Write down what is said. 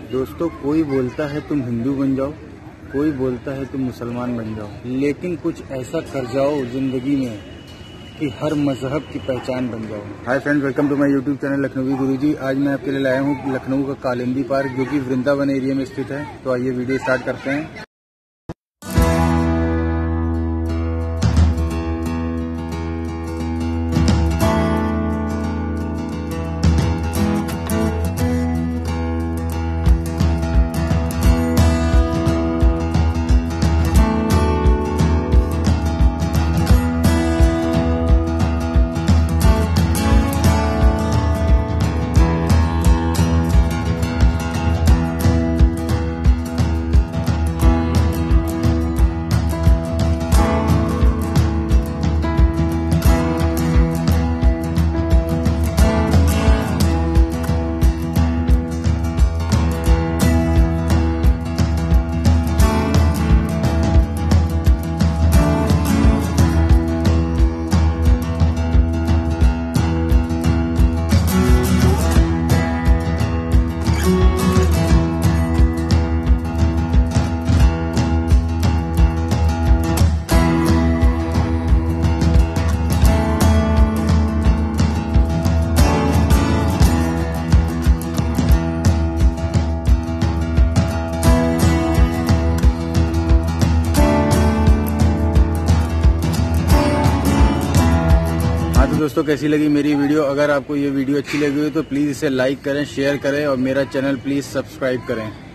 दोस्तों, कोई बोलता है तुम हिंदू बन जाओ, कोई बोलता है तुम मुसलमान बन जाओ, लेकिन कुछ ऐसा कर जाओ जिंदगी में कि हर मजहब की पहचान बन जाओ। Hi friends, welcome to my YouTube channel Lakhnavi Guruji. आज मैं आपके लिए लाया हूँ लखनऊ का कालिंदी पार्क, जो कि वृंदावन एरिया में स्थित है। तो आइए वीडियो स्टार्ट करते हैं। तो दोस्तों, कैसी लगी मेरी वीडियो? अगर आपको ये वीडियो अच्छी लगी हो तो प्लीज़ इसे लाइक करें, शेयर करें और मेरा चैनल प्लीज़ सब्सक्राइब करें।